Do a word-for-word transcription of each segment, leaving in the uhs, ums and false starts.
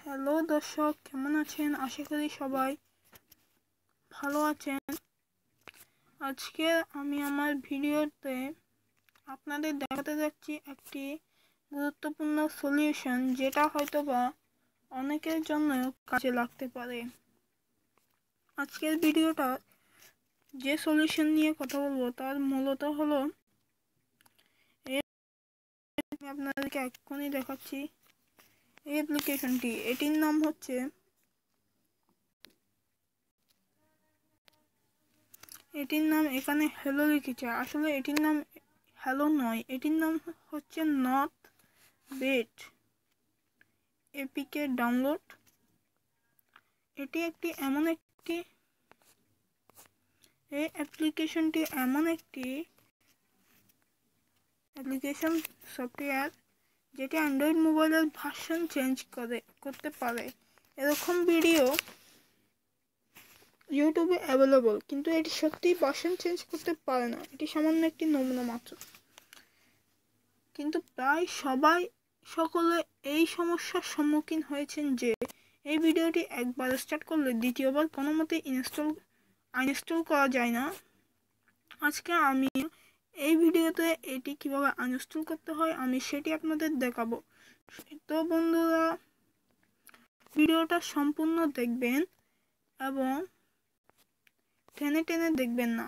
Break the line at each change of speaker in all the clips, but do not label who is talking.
Hello দর্শক, কেমন আছেন? আশা করি সবাই ভালো আছেন। আজকে আমি আমার ভিডিওতে আপনাদের দেখাতে যাচ্ছি একটি গুরুত্বপূর্ণ সলিউশন, যেটা হয়তোবা অনেকের জন্য কাজে লাগতে পারে। আজকের ভিডিওটা যে সলিউশন নিয়ে কথা বলবো তার মূলত হলো, আমি আপনাদেরকে এক্ষুনি দেখাচ্ছি এই অ্যাপ্লিকেশনটি। এটির নাম হচ্ছে এটির নাম এখানে হ্যালো লিখেছে, আসলে এটির নাম হ্যালো নয়, এটির নাম হচ্ছে NOUGAT এপিকে ডাউনলোড। এটি একটি এমন একটি এই অ্যাপ্লিকেশনটি এমন একটি অ্যাপ্লিকেশন সফটওয়্যার যেটি অ্যান্ড্রয়েড মোবাইলের ভার্সন চেঞ্জ করে করতে পারে। এরকম ভিডিও ইউটিউবে অ্যাভেলেবল, কিন্তু এটি সত্যিই ভার্সন চেঞ্জ করতে পারে না। এটি সামান্য একটি নমুনা মাত্র, কিন্তু প্রায় সবাই সকলে এই সমস্যার সম্মুখীন হয়েছেন যে এই ভিডিওটি একবার স্টার্ট করলে দ্বিতীয়বার কোনো মতে ইনস্টল আনইনস্টল করা যায় না। আজকে আমি এই ভিডিওতে এটি কিভাবে আনইনস্টল করতে হয় আমি সেটি আপনাদের দেখাবো। তো বন্ধুরা, ভিডিওটা সম্পূর্ণ দেখবেন এবং টেনে টেনে দেখবেন না।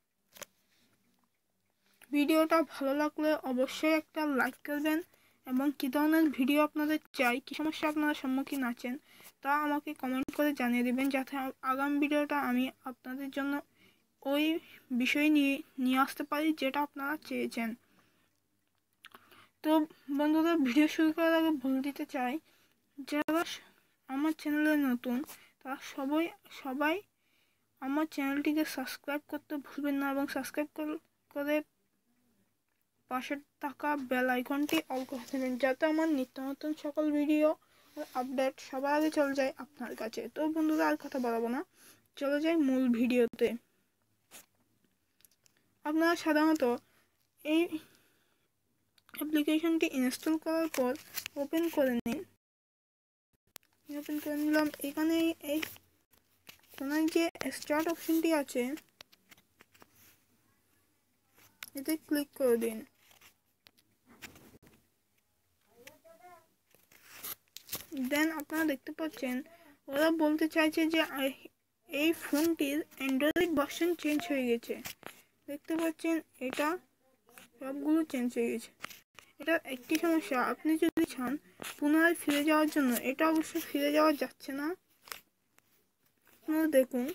ভিডিওটা ভালো লাগলে অবশ্যই একটা লাইক করবেন এবং কী ধরনের ভিডিও আপনাদের চাই, কী সমস্যা আপনারা সম্মুখীন আছেন তা আমাকে কমেন্ট করে জানিয়ে দেবেন, যাতে আগামী ভিডিওটা আমি আপনাদের জন্য ওই বিষয় নিয়ে নিয়ে আসতে পারি যেটা আপনারা চেয়েছেন। তো বন্ধুরা, ভিডিও শুরু করার আগে বলে দিতে চাই, যারা আমার চ্যানেলে নতুন তারা সবাই সবাই আমার চ্যানেলটিকে সাবস্ক্রাইব করতে ভুলবেন না এবং সাবস্ক্রাইব করে পাশে থাকা বেল আইকনটি অল করে দেবেন, যাতে আমার নিত্য নতুন সকল ভিডিও আপডেট সবার আগে চলে যায় আপনার কাছে। তো বন্ধুরা, আর কথা বাড়াবো না, চলে যাই মূল ভিডিওতে। আপনারা সাধারণত এই অ্যাপ্লিকেশনটি ইনস্টল করার পর ওপেন করে নিন। ওপেন করে নিলাম। এখানে এই কোনায় যে স্টার্ট অপশনটি আছে এতে ক্লিক করে দিন। দেন আপনারা দেখতে পাচ্ছেন ওরা বলতে চাইছে যে এই ফোনটির অ্যান্ড্রয়েড ভার্সন চেঞ্জ হয়ে গেছে। দেখতে পাচ্ছেন এটা সবগুলো চেঞ্জ হয়ে গেছে। এটা একটি সমস্যা, আপনি যদি চান পুনরায় ফিরে যাওয়ার জন্য, এটা অবশ্য ফিরে যাওয়া যাচ্ছে না। আপনারা দেখুন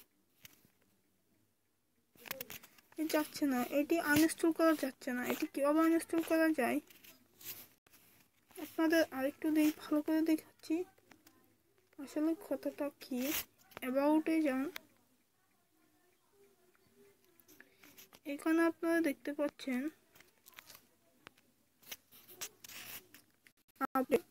যাচ্ছে না, এটি আনইনস্টল করা যাচ্ছে না। এটি কীভাবে আনইনস্টল করা যায় আপনাদের আরেকটু দেখ ভালো করে দেখাচ্ছি। আসলে কথাটা কি, অ্যাবাউটে যান। এখানে আপনারা দেখতে পাচ্ছেন আপডেট।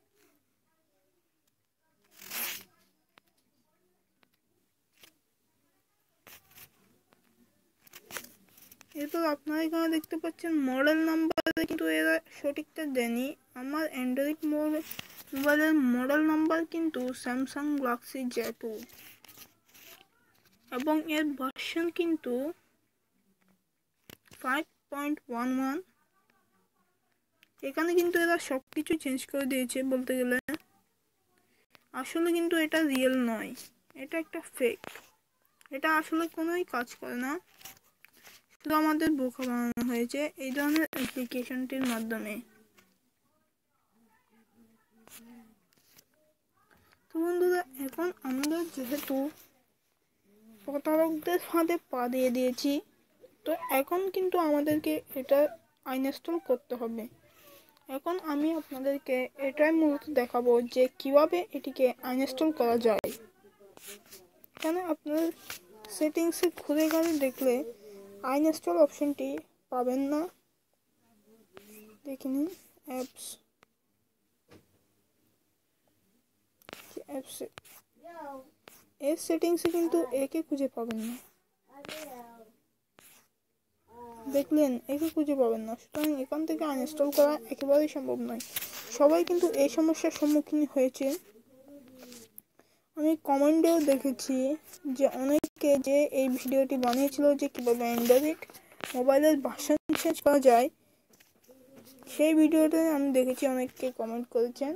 এরপর আপনারা এখানে দেখতে পাচ্ছেন মডেল নাম্বার, কিন্তু এরা সঠিকটা দেয়নি। আমার অ্যান্ড্রয়েড মোবাইলের মডেল নাম্বার কিন্তু স্যামসাং গ্যালাক্সি জে টু এবং এর ভার্সন কিন্তু ফাইভ পয়েন্ট ওয়ান ওয়ান। এখানে কিন্তু এরা সব কিছু চেঞ্জ করে দিয়েছে বলতে গেলে। আসলে কিন্তু এটা রিয়েল নয়, এটা একটা ফেক। এটা আসলে কোনোই কাজ করে না, শুধু আমাদের বোকা বানানো হয়েছে এই ধরনের অ্যাপ্লিকেশনটির মাধ্যমে। তো বন্ধুরা, এখন আমরা যেহেতু প্রতারকদের ফাঁদে পা দিয়ে দিয়েছি, তো এখন কিন্তু আমাদেরকে এটা আনইনস্টল করতে হবে। এখন আমি আপনাদেরকে এটাই মূলত দেখাবো যে কিভাবে এটিকে আনইনস্টল করা যায়। এখানে আপনার সেটিংসে ঘুরে গেলে দেখলে আনইনস্টল অপশনটি পাবেন না। দেখে নিন অ্যাপস অ্যাপস এর সেটিংসে কিন্তু একে খুঁজে পাবেন না। দেখলেন, একে খুঁজে পাবেন না। সুতরাং এখান থেকে আনইনস্টল করা একেবারেই সম্ভব নয়। সবাই কিন্তু এই সমস্যার সম্মুখীন হয়েছে। আমি কমেন্টেও দেখেছি যে অনেকে যে এই ভিডিওটি বানিয়েছিল যে কীভাবে অ্যান্ড্রয়েড মোবাইলের ভার্সন চেঞ্জ করা যায়, সেই ভিডিওতে আমি দেখেছি অনেকে কমেন্ট করেছেন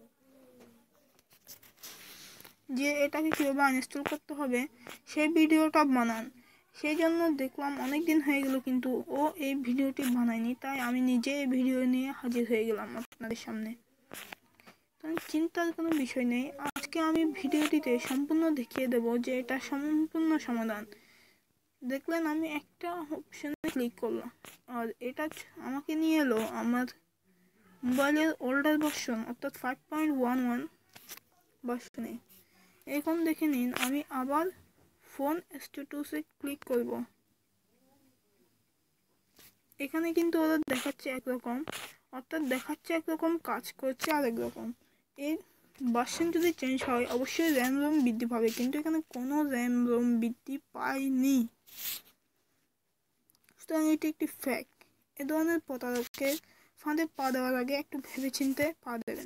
যে এটাকে কীভাবে আনইনস্টল করতে হবে সেই ভিডিওটা বানান। সেই জন্য দেখলাম অনেক দিন হয়ে গেল কিন্তু ও এই ভিডিওটি বানায়নি, তাই আমি নিজে এই ভিডিও নিয়ে হাজির হয়ে গেলাম আপনাদের সামনে। চিন্তার কোনো বিষয় নেই, আজকে আমি ভিডিওটিতে সম্পূর্ণ দেখিয়ে দেব যে এটা সম্পূর্ণ সমাধান। দেখলেন আমি একটা অপশানে ক্লিক করলাম আর এটা আমাকে নিয়ে এলো আমার মোবাইলের ওল্ডার ভার্সন অর্থাৎ ফাইভ পয়েন্ট ওয়ান ওয়ান ভার্সনে। এখন দেখে নিন আমি আবার ফোন স্ট্যাটাসে ক্লিক করব। এখানে কিন্তু ওরা দেখাচ্ছে একরকম, অর্থাৎ দেখাচ্ছে একরকম, কাজ করছে আরেক রকম। এই ভার্সন যদি চেঞ্জ হয় অবশ্যই র্যাম রোম বৃদ্ধি পাবে, কিন্তু এখানে কোনো র্যাম রোম বৃদ্ধি পায়নি। সুতরাং এটি একটি ফ্যাক্ট। এ ধরনের প্রতারকের ফাঁদে পা দেওয়ার আগে একটু ভেবেচিন্তে পা দেবেন।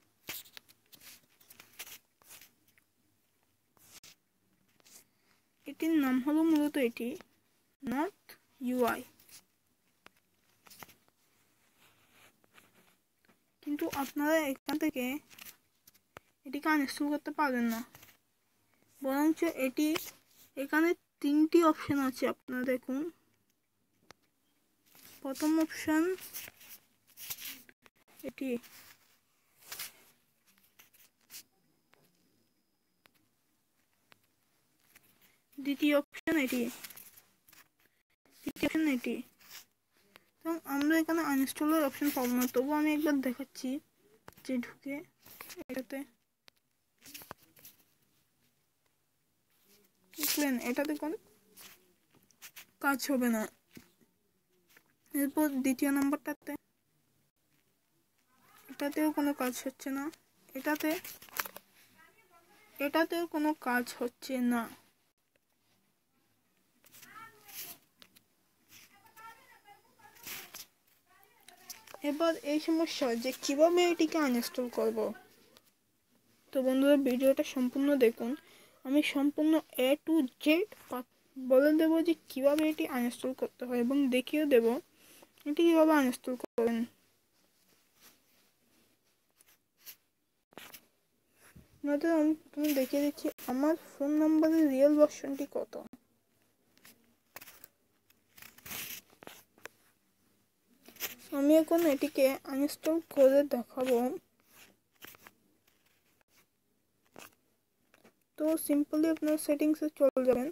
এটির নাম হলো মূলত এটি নট ইউআই, কিন্তু আপনারা এখান থেকে এটিকে আনইনস্টল করতে পারবেন না, বরঞ্চ এটি এখানে তিনটি অপশন আছে। আপনারা দেখুন, প্রথম অপশন এটি, দ্বিতীয় অপশন এটি, তৃতীয় অপশন এটি। এবং আমরা এখানে আনইনস্টলের অপশন পাবো না, তবু আমি একবার দেখাচ্ছি যে ঢুকে এটাতে দেখলেন এটাতে কোনো কাজ হবে না। এরপর দ্বিতীয় নাম্বারটাতে, এটাতেও কোনো কাজ হচ্ছে না, এটাতে এটাতেও কোনো কাজ হচ্ছে না। এবার এই সমস্যা যে কিভাবে এটিকে আনইনস্টল করব। তো বন্ধুরা ভিডিওটা সম্পূর্ণ দেখুন, আমি সম্পূর্ণ এ টু জেড বলে দেবো যে কিভাবে এটি আনইনস্টল করতে হয় এবং দেখিয়ে দেব এটি কিভাবে আনইনস্টল করবেন। আপনাদের আমি প্রথমে দেখিয়ে দিচ্ছি আমার ফোন নাম্বারের রিয়েল ভার্সনটি কত। আমি এখন এটিকে আনইনস্টল করে দেখাবো। তো সিম্পলি আপনার সেটিংসে চলে যাবেন।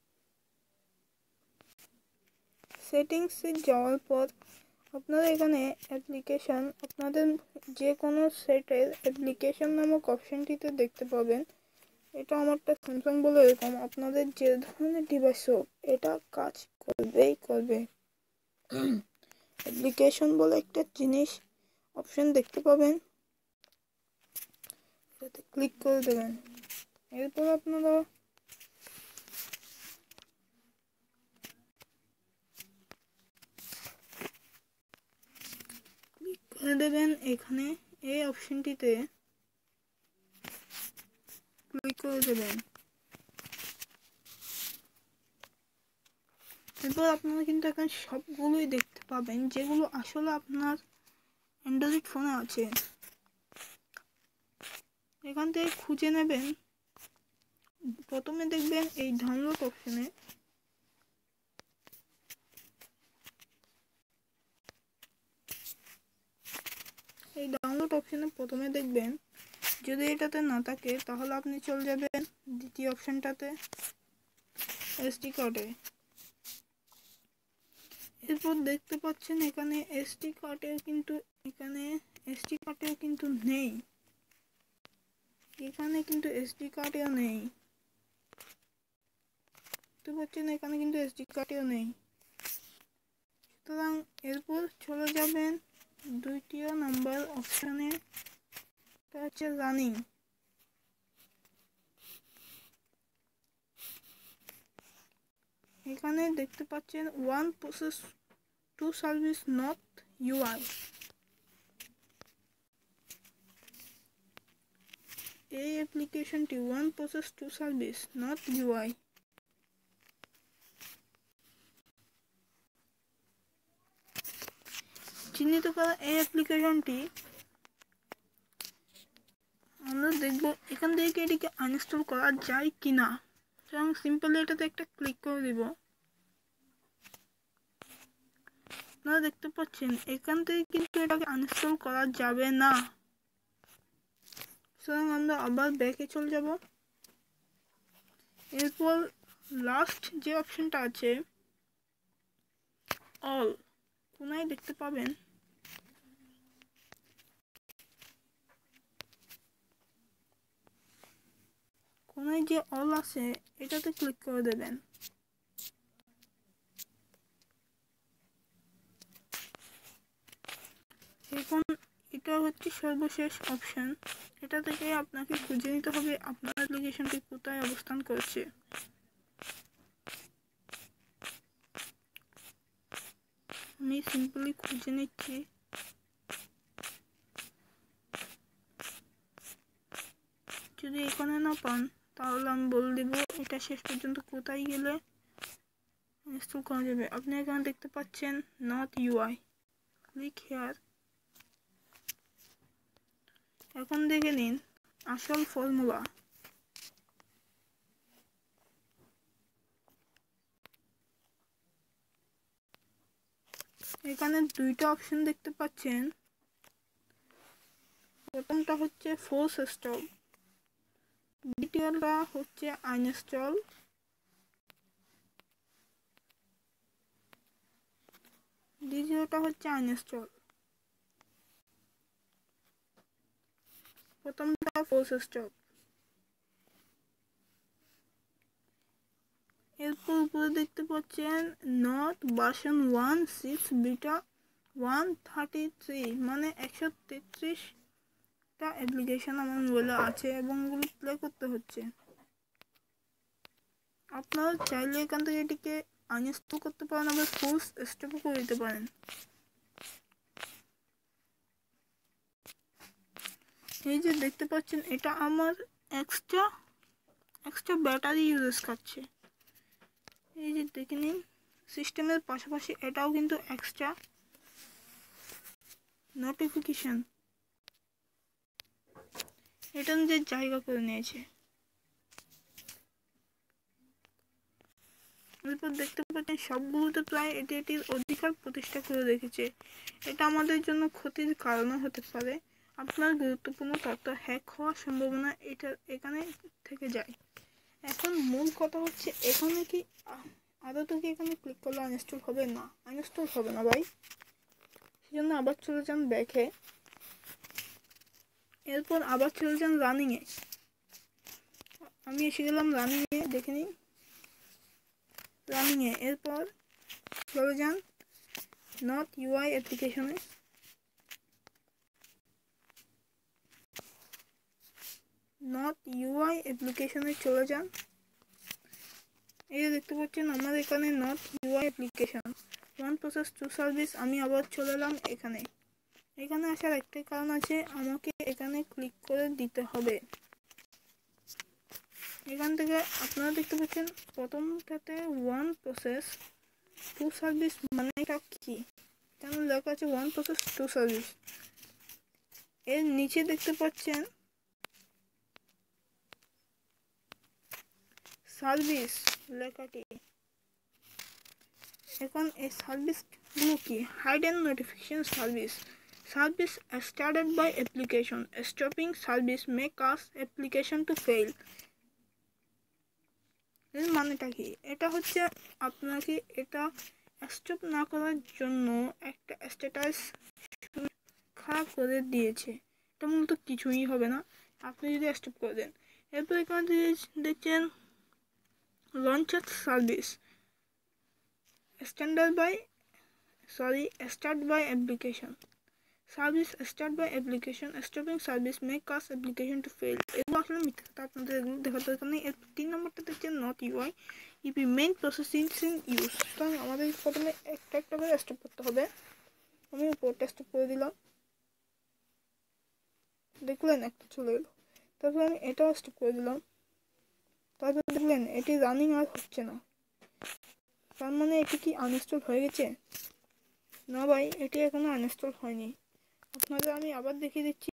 সেটিংসে যাওয়ার পর আপনারা এখানে অ্যাপ্লিকেশান, আপনাদের যে কোনো সেটের অ্যাপ্লিকেশান নামক অপশানটিতে দেখতে পাবেন। এটা আমারটা স্যামসাং বলে এরকম আপনাদের যে ধরনের ডিভাইস হোক এটা কাজ করবেই করবে। অ্যাপ্লিকেশন বলে একটা জিনিস অপশন দেখতে পাবেন, এটাতে ক্লিক করে দেবেন। এরপর আপনারা ক্লিক করে দেবেন এখানে এই অপশনটিতে ক্লিক করে দেবেন। এরপর আপনারা কিন্তু এখানে সবগুলোই দেখতে পাবেন যেগুলো আসলে আপনার অ্যান্ড্রয়েড ফোনে আছে। এখান থেকে খুঁজে নেবেন। প্রথমে দেখবেন এই ডাউনলোড অপশনে, এই ডাউনলোড অপশনে প্রথমে দেখবেন, যদি এটাতে না থাকে তাহলে আপনি চলে যাবেন দ্বিতীয় অপশনটাতে এসডি কার্ডে। এরপর দেখতে পাচ্ছেন এখানে এসডি কার্ডেও কিন্তু এখানে এসডি কার্ডেও কিন্তু নেই, এখানে কিন্তু এসডি কার্ডেও নেই, দেখতে পাচ্ছেন এখানে কিন্তু এসডি কার্ডেও নেই। সুতরাং এরপর চলে যাবেন দ্বিতীয় নাম্বার অপশানে, এটা হচ্ছে রানিং। এখানে দেখতে পাচ্ছেন one process to service not UI, এই অ্যাপ্লিকেশনটি one process to service not UI. চিহ্নিত করা এই অ্যাপ্লিকেশনটি আমরা দেখব এখান থেকে এটিকে আনইনস্টল করা যায় কিনা। এবং সিম্পলি এটাতে একটা ক্লিক করে দিব। আপনারা দেখতে পাচ্ছেন এখান থেকে কিন্তু এটাকে আনইনস্টল করা যাবে না। সুতরাং আমরা আবার ব্যাকে চলে যাব। এরপর লাস্ট যে অপশনটা আছে অল, কোনায় দেখতে পাবেন কোনায় যে অল আছে এটাতে ক্লিক করে দেবেন। এখন এটা হচ্ছে সর্বশেষ অপশন। এটা থেকে আপনাকে খুঁজে নিতে হবে আপনার অ্যাপ্লিকেশনটি কোথায় অবস্থান করছে। আমি সিম্পলি খুঁজে নিচ্ছি। যদি এখানে না পান তাহলে আমি বলে দেব এটা শেষ পর্যন্ত কোথায় গেলে ইনস্টল করা যাবে। আপনি এখানে দেখতে পাচ্ছেন নট ইউআই, ক্লিক হেয়ার। এখন দেখে নিন আসল ফর্মুলা। এখানে দুইটা অপশন দেখতে পাচ্ছেন। প্রথমটা হচ্ছে ফোর্স স্টপ, দ্বিতীয়টা হচ্ছে আনইনস্টল। দ্বিতীয়টা হচ্ছে আনইনস্টল, প্রথমটা ফোর্স স্টপ। এরপর উপরে দেখতে পাচ্ছেন not version one six beta one thirty three, মানে একশো তেত্রিশটা অ্যাপ্লিকেশন আমার মোবাইলে আছে এবং এগুলো প্লে করতে হচ্ছে। আপনারা চাইলে এখান থেকে এটিকে আনইনস্টল করতে পারেন, আবার ফোর্স স্টপও করে দিতে পারেন। এই যে দেখতে পাচ্ছেন এটা আমার এক্সট্রা এক্সট্রা ব্যাটারি ইউজ খাচ্ছে। এই যে দেখে নিন সিস্টেমের পাশাপাশি এটাও কিন্তু এক্সট্রা নোটিফিকেশন এটা নিজের জায়গা করে নিয়েছে। এরপর দেখতে পাচ্ছেন সবগুলোতে প্রায় এটি এটির অধিকার প্রতিষ্ঠা করে রেখেছে। এটা আমাদের জন্য ক্ষতির কারণও হতে পারে। আপনার গুরুত্বপূর্ণ তথ্য হ্যাক হওয়ার সম্ভাবনা এটা এখানে থেকে যায়। এখন মূল কথা হচ্ছে এখানে কি আদৌ কি এখানে ক্লিক করলে আনইনস্টল হবে না? আনইনস্টল হবে না ভাই। সেজন্য আবার চলে যান ব্যাকে, এরপর আবার চলে যান রানিংয়ে। আমি এসে গেলাম রানিংয়ে, দেখে নিন রানিংয়ে। এরপর চলে যান নট ইউআই অ্যাপ্লিকেশনে। নট ইউআই অ্যাপ্লিকেশনে চলে যান। এই যে দেখতে পাচ্ছেন আমার এখানে not UI application one process to service. আমি আবার চলে এলাম এখানে। এখানে আসার একটাই কারণ আছে, আমাকে এখানে ক্লিক করে দিতে হবে। এখান থেকে আপনারা দেখতে পাচ্ছেন প্রথমটাতে ওয়ান প্রসেস টু সার্ভিস, মানে এটা কি এখানে লেখা আছে ওয়ান প্রসেস টু সার্ভিস। এর নিচে দেখতে পাচ্ছেন সার্ভিস লেখাটি। এখন এই সার্ভিসগুলো কি? Hidden notification service, service started by application, stopping service may cause application to fail. এর মানেটা কি? এটা হচ্ছে আপনাকে এটা স্টপ না করার জন্য একটা স্ট্যাটাস খারাপ করে দিয়েছে। এটা মূলত কিছুই হবে না আপনি যদি স্টপ করে দেন। এরপর এখানে দেখছেন launcher service standard by sorry start by application, service start by application, stopping service may cause application to fail. এগুলো আসলে মিথ্যা কথা, আপনাদের এগুলো দেখা দরকার নেই। এর তিন নম্বরটা দেখছেন not UI EP main processing use. সুতরাং আমাদের প্রথমে একটা একটা করে স্টপ করতে হবে। আমি উপরটা স্টপ করে দিলাম, দেখলেন একটা চলে গেল। তারপর আমি এটাও স্টপ করে দিলাম। তারপর দেখলেন এটি রানিং আর হচ্ছে না, তার মানে এটি কি আনইনস্টল হয়ে গেছে? না ভাই, এটি এখনো আনইনস্টল হয়নি। আপনাদের আমি আবার দেখিয়ে দিচ্ছি,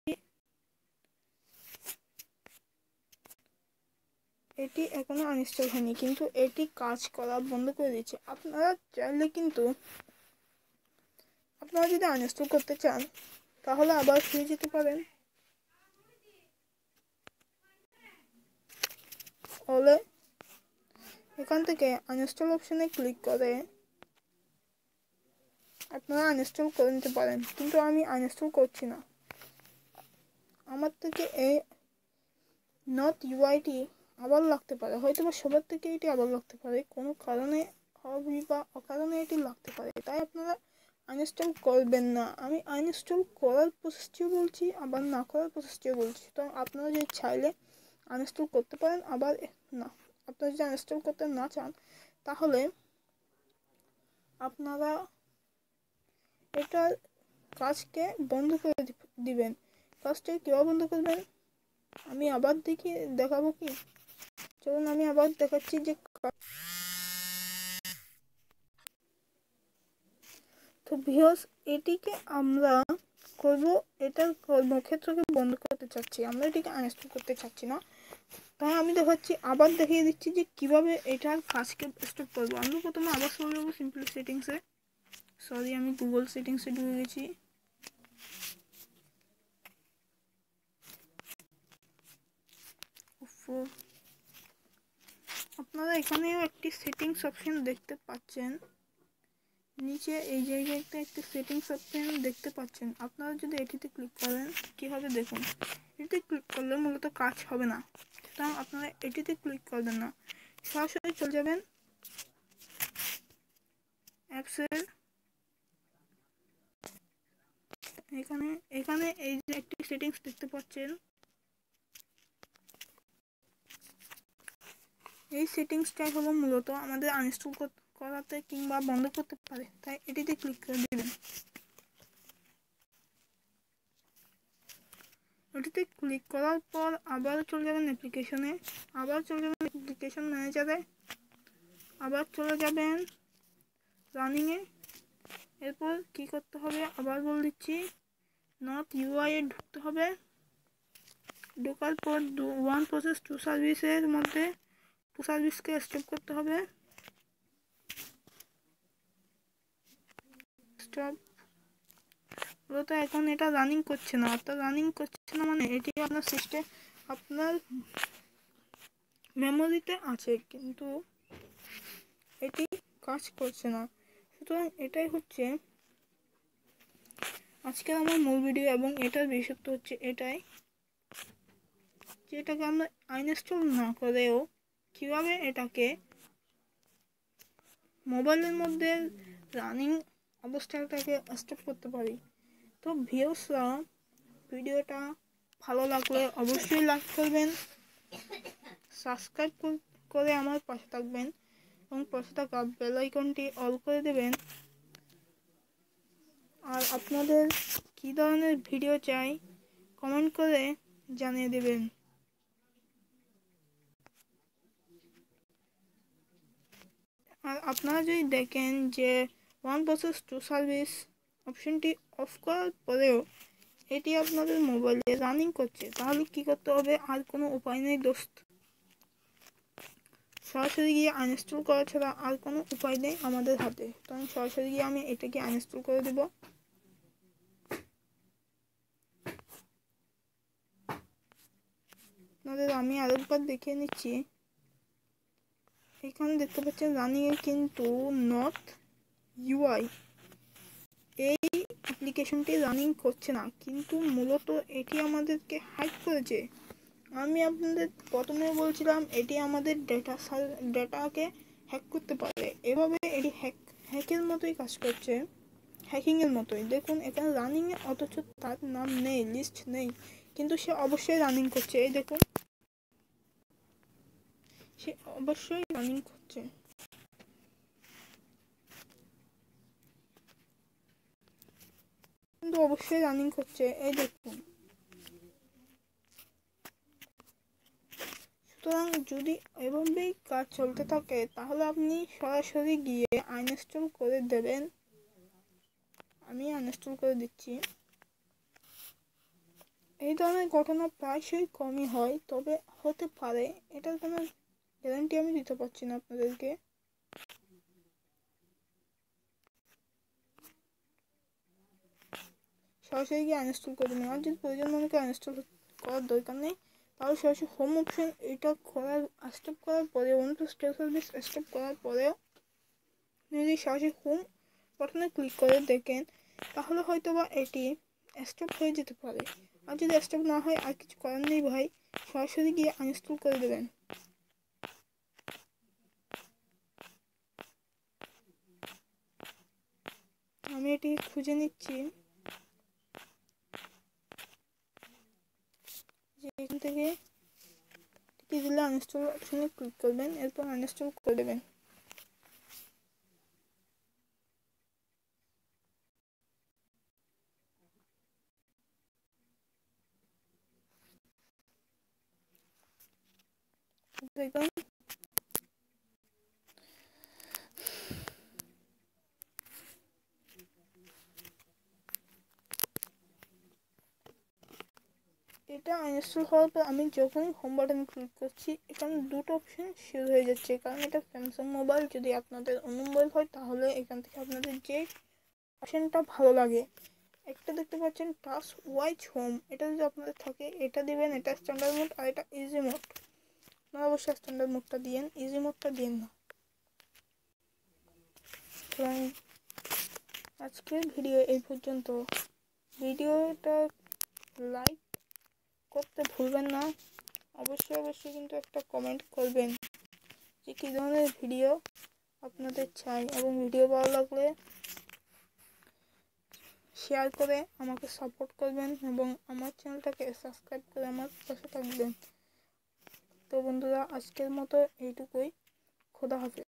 এটি এখনো আনইনস্টল হয়নি, কিন্তু এটি কাজ করা বন্ধ করে দিচ্ছে। আপনারা চাইলে কিন্তু আপনারা যদি আনইনস্টল করতে চান তাহলে আবার ফিরে যেতে পারেন। হলে এখান থেকে আনইনস্টল অপশনে ক্লিক করে আপনারা আনইনস্টল করে নিতে পারেন, কিন্তু আমি আনইনস্টল করছি না। আমার থেকে এই নট ইউআইটি আবার লাগতে পারে, হয়তো বা সবার থেকে এটি আবার লাগতে পারে, কোনো কারণে হবে বা অকারণে এটি লাগতে পারে। তাই আপনারা আনইনস্টল করবেন না। আমি আনইনস্টল করার প্রসেসটিও বলছি, আবার না করার প্রসেসটিও বলছি। তো আপনারা যদি চাইলে আনইনস্টল করতে পারেন, আবার না আপনারা যদি আনইনস্টল করতে না চান তাহলে আপনারা এটার কাজকে বন্ধ করে দিবেন। কাজটা কীভাবে বন্ধ করবেন আমি আবার দেখি দেখাবো কি, চলুন আমি আবার দেখাচ্ছি যে তো ভিউয়ার্স এটিকে আমরা করবো, এটার কর্মক্ষেত্রকে বন্ধ করতে চাচ্ছি, আমরা এটিকে আনইনস্টল করতে চাচ্ছি না। তাই আমি দেখাচ্ছি, আবার দেখিয়ে দিচ্ছি যে কিভাবে এটার কাজকে স্টপ করবো। আমরা প্রথমে আবার চলে যাবো সিম্পল সেটিংসে। সরি, আমি গুগল সেটিংসে ঢুকে গেছি। আপনারা এখানেও একটি সেটিংস অপশন দেখতে পাচ্ছেন, নিচে এই জায়গাতে একটি সেটিংস অপশন দেখতে পাচ্ছেন। আপনারা যদি এটিতে ক্লিক করেন কি হবে দেখুন, এটিতে ক্লিক করলে মূলত কাজ হবে না, সুতরাং আপনারা এটিতে ক্লিক করবেন না, সরাসরি চলে যাবেন অ্যাপসের। এখানে এখানে এই যে একটি সেটিংস দেখতে পাচ্ছেন, এই সেটিংসটাই হলো মূলত আমাদের আনইনস্টল করাতে কিংবা বন্ধ করতে পারে, তাই এটিতে ক্লিক করে দেবেন। এটিতে ক্লিক করার পর আবার চলে যাবেন অ্যাপ্লিকেশনে, আবার চলে যাবেন অ্যাপ্লিকেশন ম্যানেজারে, আবার চলে যাবেন রানিংয়ে। এরপর কি করতে হবে আবার বলে দিচ্ছি, নট ইউআই এ ঢুকতে হবে। ঢোকার পর ওয়ান প্রসেস টু সার্ভিসের মধ্যে টু সার্ভিসকে স্টপ করতে হবে। স্টপ মূলত এখন এটা রানিং করছে না, অর্থাৎ রানিং করছে না মানে এটি আপনার সিস্টেম আপনার মেমোরিতে আছে কিন্তু এটি কাজ করছে না। সুতরাং এটাই হচ্ছে আজকে আমার মূল ভিডিও, এবং এটার বিশেষত্ব হচ্ছে এটাই যে এটাকে আমরা আনইনস্টল না করেও কীভাবে এটাকে মোবাইলের মধ্যে রানিং অবস্থাটাকে স্টপ করতে পারি। তো ভিউয়ার্সরা ভিডিওটা ভালো লাগলে অবশ্যই লাইক করবেন, সাবস্ক্রাইব করে আমার পাশে থাকবেন এবং পাশে থাকা বেল আইকনটি অল করে দেবেন। আর আপনাদের কী ধরনের ভিডিও চাই কমেন্ট করে জানিয়ে দেবেন। আর আপনারা যদি দেখেন যে ওয়ান প্রসেস টু সার্ভিস অপশনটি অফ করার পরেও এটি আপনাদের মোবাইলে রানিং করছে, তাহলে কি করতে হবে? আর কোনো উপায় নেই দোস্ত, সরাসরি গিয়ে আনইনস্টল করা ছাড়া আর কোনো উপায় নেই আমাদের হাতে। তো আমি সরাসরি গিয়ে আমি এটাকে আনইনস্টল করে দেব। আপনাদের আমি আরেকবার দেখিয়ে নিচ্ছি, এখানে দেখতে পাচ্ছেন রানিংয়ে কিন্তু নট ইউআই এই অ্যাপ্লিকেশনটি রানিং করছে না, কিন্তু মূলত এটি আমাদেরকে হ্যাক করেছে। আমি আপনাদের প্রথমে বলছিলাম এটি আমাদের ডেটা ডেটাকে হ্যাক করতে পারে, এভাবে এটি হ্যাক হ্যাকের মতোই কাজ করছে, হ্যাকিংয়ের মতোই। দেখুন এখানে রানিংয়ে অথচ তার নাম নেই, লিস্ট নেই, কিন্তু সে অবশ্যই রানিং করছে। এই দেখুন সে অবশ্যই রানিং করছে, কিন্তু অবশ্যই রানিং করছে। এই দেখুন সুতরাং যদি এভাবেই কাজ চলতে থাকে তাহলে আপনি সরাসরি গিয়ে আনইনস্টল করে দেবেন। আমি আনইনস্টল করে দিচ্ছি। এই ধরনের ঘটনা প্রায়শই কমই হয়, তবে হতে পারে, এটার কোনো গ্যারান্টি আমি দিতে পারছি না আপনাদেরকে। সরাসরি গিয়ে আনইনস্টল করে দেবেন। আর যদি প্রয়োজন মনে করে আনইনস্টল করার দরকার নেই, তাহলে সরাসরি হোম অপশন এটা করার স্টপ করার পরে উইন্ডোজ সার্ভিস স্টপ করার পরেও যদি সরাসরি হোম বাটনে ক্লিক করে দেখেন তাহলে হয়তো বা এটি স্টপ হয়ে যেতে পারে। আর যদি স্টপ না হয় আর কিছু করার নেই ভাই, সরাসরি গিয়ে আনইনস্টল করে দেবেন। আমি এটি খুঁজে নিচ্ছি যে এখান থেকে টিকে দিলে আনইনস্টল অপশনে ক্লিক করবেন, এরপর আনইনস্টল করে দেবেন। দেখুন এটা আনইনস্টল হওয়ার পর আমি যখনই হোম বাটন ক্লিক করছি এখানে দুটো অপশন শুরু হয়ে যাচ্ছে, কারণ এটা স্যামসাং মোবাইল। যদি আপনাদের অন্য মোবাইল হয় তাহলে এখান থেকে আপনাদের যে অপশনটা ভালো লাগে, একটা দেখতে পাচ্ছেন টাচ ওয়াইজ হোম, এটা যদি আপনাদের থাকে এটা দিবেন, এটা স্ট্যান্ডার্ড মোড, আর এটা ইজি মোড। আপনারা অবশ্যই স্ট্যান্ডার্ড মোডটা দিয়েন, ইজি মোডটা দিন না। আজকের ভিডিও এই পর্যন্ত। ভিডিওটা লাইক করতে ভুলবেন না, অবশ্যই অবশ্যই কিন্তু একটা কমেন্ট করবেন যে কী ধরনের ভিডিও আপনাদের চাই, এবং ভিডিও ভালো লাগলে শেয়ার করে আমাকে সাপোর্ট করবেন এবং আমার চ্যানেলটাকে সাবস্ক্রাইব করে আমার পাশে থাকবেন। তো বন্ধুরা, আজকের মতো এইটুকুই। খোদা হাফেজ।